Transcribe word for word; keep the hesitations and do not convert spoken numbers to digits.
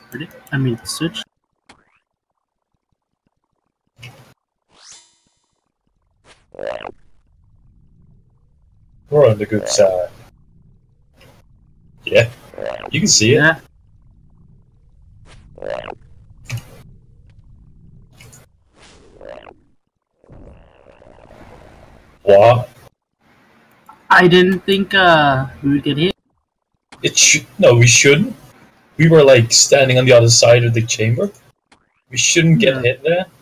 Ready? I mean, switch. We're on the good side. Yeah, you can see it. Yeah. What? I didn't think uh, we would get hit. It should no, we shouldn't. We were like standing on the other side of the chamber. We shouldn't get Yeah. hit there.